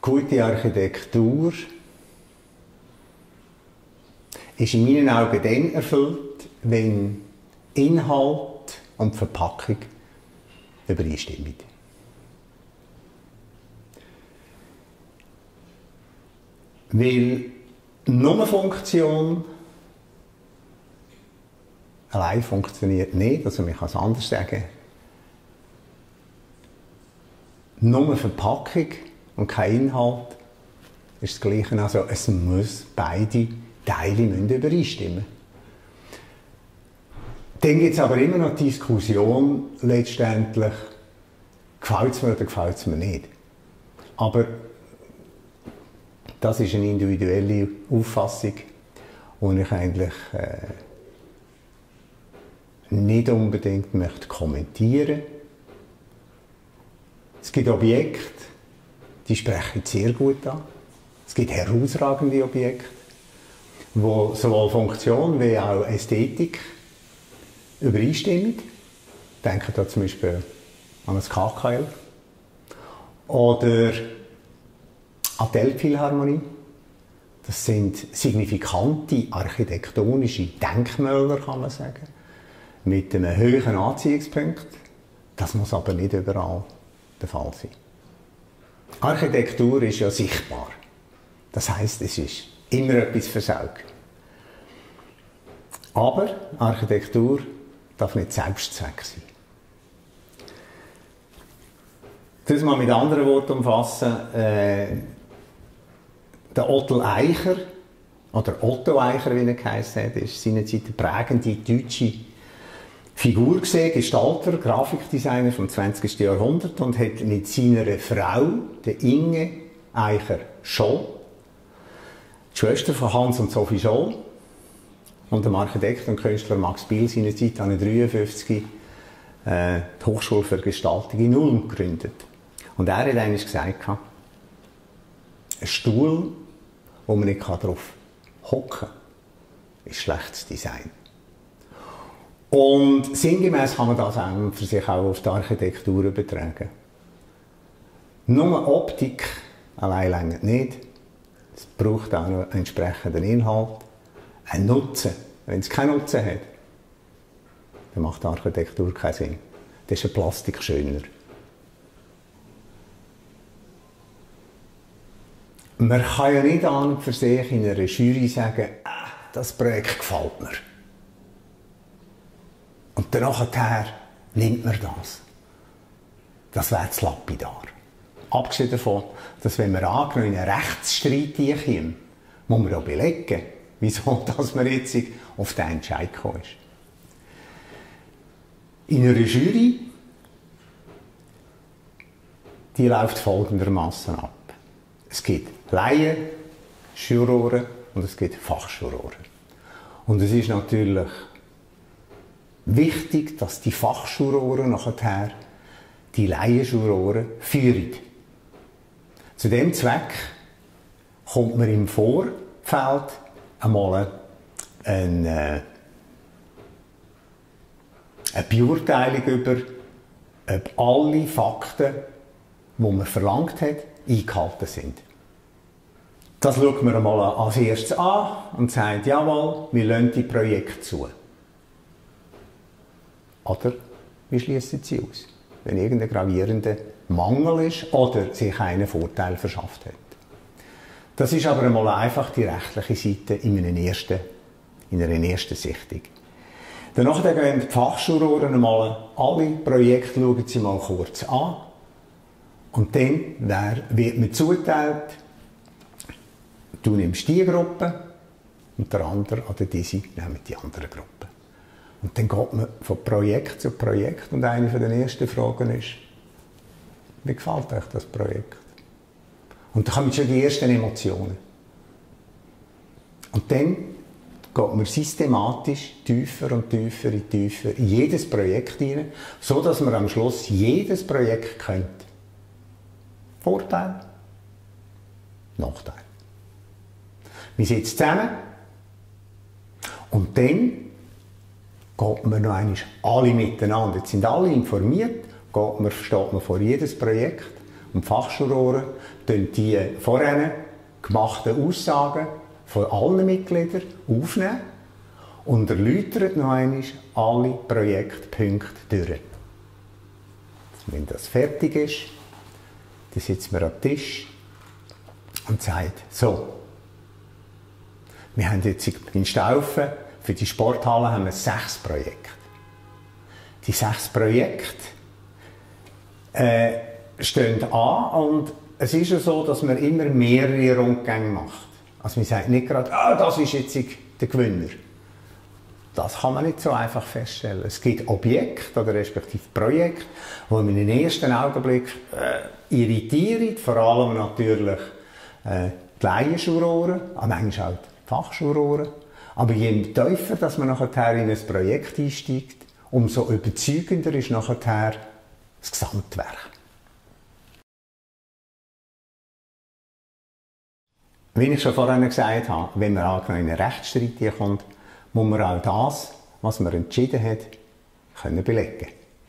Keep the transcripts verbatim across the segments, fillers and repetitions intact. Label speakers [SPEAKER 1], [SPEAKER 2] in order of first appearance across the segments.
[SPEAKER 1] Gute Architektur ist in meinen Augen dann erfüllt, wenn Inhalt und Verpackung übereinstimmen. Weil nur Funktion allein funktioniert nicht, also man kann es anders sagen. Nur Verpackung und kein Inhalt ist das Gleiche. Also es muss beide Teile müssen übereinstimmen. Dann gibt es aber immer noch die Diskussion, letztendlich, gefällt es mir oder gefällt es mir nicht. Aber das ist eine individuelle Auffassung, die ich eigentlich äh, nicht unbedingt möchte kommentieren. Es gibt Objekte, die sprechen sehr gut an. Es gibt herausragende Objekte, wo sowohl Funktion wie auch Ästhetik übereinstimmen. Denken da zum Beispiel an das K K L oder an die Elbphilharmonie. Das sind signifikante architektonische Denkmäler, kann man sagen, mit einem hohen Anziehungspunkt. Das muss aber nicht überall der Fall sein. Architektur ist ja sichtbar. Das heisst, es ist immer etwas Versaugen. Aber Architektur darf nicht Selbstzweck sein. Das mal mit anderen Worten umfassen. Äh, der Otto Eicher, oder Otto Eicher, wie er geheißen hat, ist seinerzeit eine prägende deutsche Figur gesehen, Gestalter, Grafikdesigner vom zwanzigsten Jahrhundert und hat mit seiner Frau, der Inge Eicher-Scholl, die Schwester von Hans und Sophie Scholl, und dem Architekt und Künstler Max Biel seinerzeit neunzehnhundertdreiundfünfzig äh, die Hochschule für Gestaltung in Ulm gegründet. Und er hat einmal gesagt, ein Stuhl, wo man nicht darauf hocken kann, ist schlechtes Design. Und sinngemäß kann man das auch für sich auch auf die Architektur übertragen. Nur Optik allein reicht nicht. Es braucht auch noch einen entsprechenden Inhalt, einen Nutzen. Wenn es keinen Nutzen hat, dann macht die Architektur keinen Sinn. Dann ist eine Plastik schöner. Man kann ja nicht an und für sich in einer Jury sagen, ah, das Projekt gefällt mir. Und dann nachher nimmt man das. Das wäre zu lapidar. Abgesehen davon, dass wenn wir angenommen in einen Rechtsstreit hineinkommen, muss man auch belegen, wieso dass man jetzt auf den Entscheid gekommen ist. In einer Jury, die läuft folgendermaßen ab. Es gibt Laien, Juroren und es gibt Fachjuroren. Und es ist natürlich wichtig, dass die Fachjuroren nachher die Laienjuroren führen. Zu dem Zweck kommt man im Vorfeld einmal eine, eine Beurteilung über, ob alle Fakten, die man verlangt hat, eingehalten sind. Das schaut man einmal als erstes an und sagt, jawohl, wir lassen die Projekte zu. Oder wir schließen sie aus, wenn irgendein gravierender Mangel ist oder sich einen Vorteil verschafft hat. Das ist aber einmal einfach die rechtliche Seite in einer ersten, in einer ersten Sichtung. Danach gehen die Fachjuroren einmal alle Projekte schauen sie mal kurz an und dann wird mir zugeteilt, du nimmst die Gruppe und der andere oder diese nimmt die andere Gruppe. Und dann geht man von Projekt zu Projekt und eine der ersten Fragen ist, wie gefällt euch das Projekt? Und dann kommen schon die ersten Emotionen. Und dann geht man systematisch tiefer und tiefer und tiefer in jedes Projekt hinein, so dass man am Schluss jedes Projekt kennt. Vorteil, Nachteil. Wir sitzen zusammen und dann geht man noch einmal alle miteinander. Jetzt sind alle informiert, geht man, steht man vor jedes Projekt und Fachschulrohren die vorhin gemachten Aussagen von allen Mitgliedern aufnehmen und erläutern noch einmal alle Projektpunkte durch. Wenn das fertig ist, dann sitzen wir am Tisch und sagt, so, wir haben jetzt in Staufen, für die Sporthalle haben wir sechs Projekte. Die sechs Projekte äh, stehen an und es ist ja so, dass man immer mehrere Rundgänge macht. Also man sagt nicht gerade, ah, das ist jetzt der Gewinner. Das kann man nicht so einfach feststellen. Es gibt Objekte oder respektive Projekte, die in den ersten Augenblick äh, irritieren, vor allem natürlich äh, die Laienschulrohren, aber manchmal auch die Fachschulrohren. Aber je tiefer dass man nachher in ein Projekt einsteigt, umso überzeugender ist nachher das Gesamtwerk. Wie ich schon vorhin gesagt habe, wenn man angenommen in einen Rechtsstreit kommt, muss man auch das, was man entschieden hat, können belegen.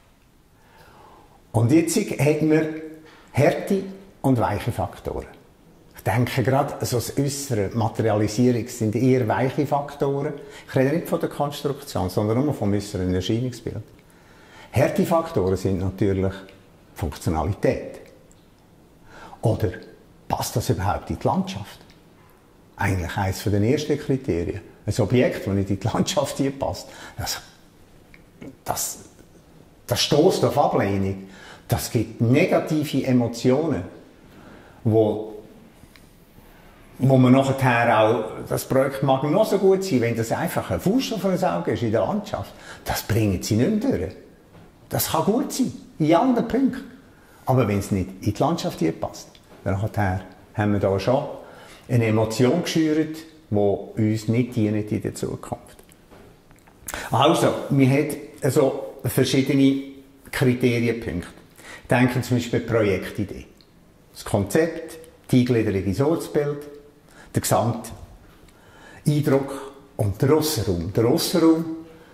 [SPEAKER 1] Und jetzt hat man harte und weiche Faktoren. Ich denke gerade, also das äußere Materialisierung sind eher weiche Faktoren. Ich rede nicht von der Konstruktion, sondern nur vom äußeren Erscheinungsbild. Harte Faktoren sind natürlich Funktionalität. Oder passt das überhaupt in die Landschaft? Eigentlich eines der ersten Kriterien. Ein Objekt, das nicht in die Landschaft hier passt, das, das, das stößt auf Ablehnung. Das gibt negative Emotionen, wo, wo man nachher auch, das Projekt mag noch so gut sein, wenn das einfach ein Fuß auf ein Auge ist in der Landschaft, das bringen sie nicht mehr durch. Das kann gut sein, in allen Punkten. Aber wenn es nicht in die Landschaft hier passt, dann haben wir da schon eine Emotion geschürt, die uns nicht dient in der Zukunft. Also, wir haben also verschiedene Kriterienpunkte. Denken zum Beispiel die Projektidee. Das Konzept, die Eingliederung ins Ortsbild, der gesamte Eindruck und der Aussenraum. Der Aussenraum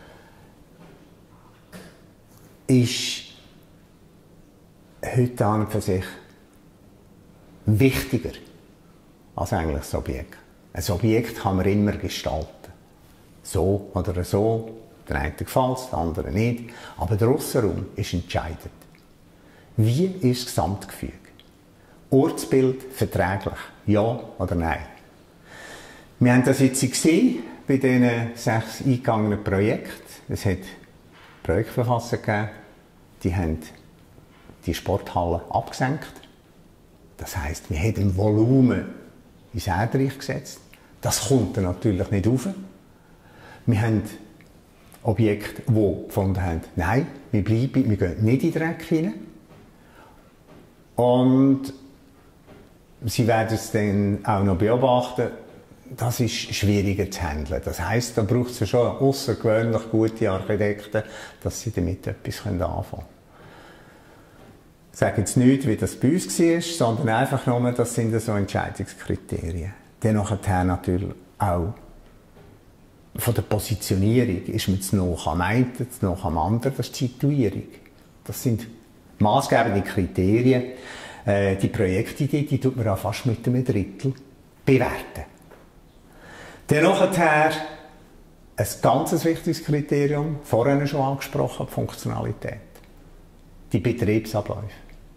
[SPEAKER 1] ist heute an und für sich wichtiger als eigentlich das Objekt. Ein Objekt kann man immer gestalten. So oder so. Der eine gefällt es, der andere nicht. Aber der Aussenraum ist entscheidend. Wie ist das Gesamtgefüge? Ortsbild verträglich? Ja oder nein? Wir haben das jetzt gesehen bei diesen sechs eingegangenen Projekten. Es hat Projektverfasser gegeben, die haben die Sporthalle abgesenkt. Das heisst, wir haben im Volumen ins Erdreich gesetzt. Das kommt dann natürlich nicht rauf. Wir haben Objekte, die gefunden haben, nein, wir bleiben, wir gehen nicht in den Dreck hinein. Und Sie werden es dann auch noch beobachten, das ist schwieriger zu handeln. Das heisst, da braucht es ja schon außergewöhnlich gute Architekten, dass sie damit etwas anfangen können. Ich sage jetzt nicht, wie das bei uns war, sondern einfach nur, das sind so Entscheidungskriterien. Dann nachher natürlich auch von der Positionierung. Ist man zu noch am einen, zu noch am anderen, das ist die Situierung. Das sind maßgebende Kriterien. Äh, die Projektidee, die tut man auch fast mit einem Drittel bewerten. Dann nachher ein ganz wichtiges Kriterium, vorhin schon angesprochen, die Funktionalität. Die Betriebsabläufe.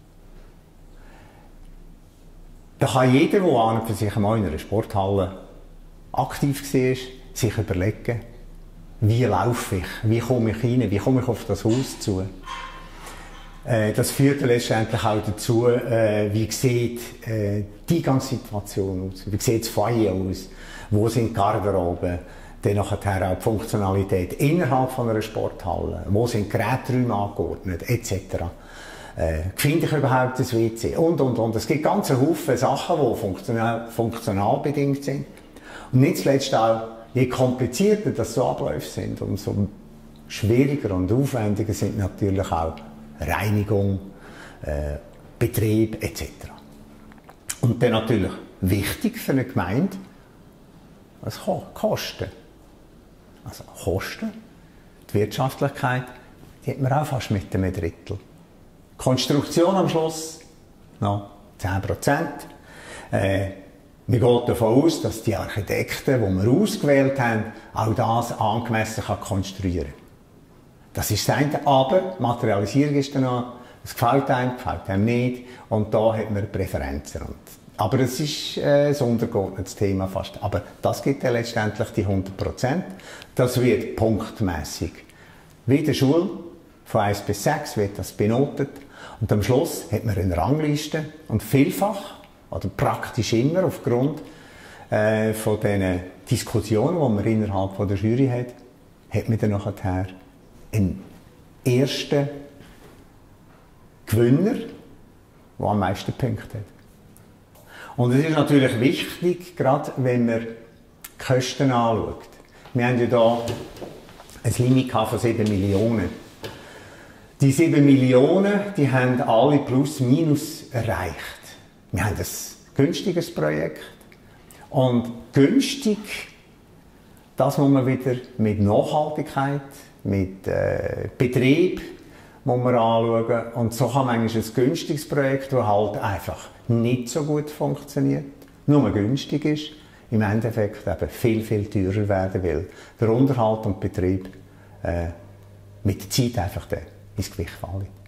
[SPEAKER 1] Da kann jeder, der an und für sich mal in einer Sporthalle aktiv war, sich überlegen, wie laufe ich, wie komme ich rein, wie komme ich auf das Haus zu. Äh, das führt letztendlich auch dazu, äh, wie sieht äh, die ganze Situation aus, wie sieht das Foyer aus, wo sind die Garderoben, dann nachher auch die Funktionalität innerhalb von einer Sporthalle, wo sind die Geräträume angeordnet, et cetera. Äh, finde ich überhaupt das W C und, und, und. Es gibt ganz viele Sachen, die funktional, funktional bedingt sind. Und nicht zuletzt auch, je komplizierter das so Abläufe sind, umso schwieriger und aufwendiger sind natürlich auch Reinigung, äh, Betrieb et cetera. Und dann natürlich wichtig für eine Gemeinde, was Kosten. Also Kosten, die Wirtschaftlichkeit, die hat man auch fast mit einem Drittel. Die Konstruktion am Schluss noch zehn Prozent. Äh, wir gehen davon aus, dass die Architekten, die wir ausgewählt haben, auch das angemessen kann konstruieren können. Das ist das eine, aber Materialisierung ist dann noch, es gefällt einem, gefällt einem nicht, und da hat man Präferenzen. Und, aber es ist äh, ein untergeordnetes Thema fast. Aber das gibt dann letztendlich die hundert Prozent. Das wird punktmässig. Wie in der Schule, von eins bis sechs wird das benotet. Und am Schluss hat man eine Rangliste. Und vielfach, oder praktisch immer, aufgrund äh, von diesen Diskussionen, die man innerhalb von der Jury hat, hat man dann nachher einen ersten Gewinner, der am meisten Punkte hat. Und es ist natürlich wichtig, gerade wenn man die Kosten anschaut. Wir haben ja hier ein Limit von sieben Millionen. Die sieben Millionen, die haben alle plus minus erreicht. Wir haben ein günstiges Projekt. Und günstig, das muss man wieder mit Nachhaltigkeit, mit äh, Betrieb muss man anschauen. Und so kann man eigentlich ein günstiges Projekt, das halt einfach nicht so gut funktioniert, nur günstig ist, im Endeffekt eben viel, viel teurer werden will. Der Unterhalt und Betrieb äh, mit der Zeit einfach ins Gewicht fallen.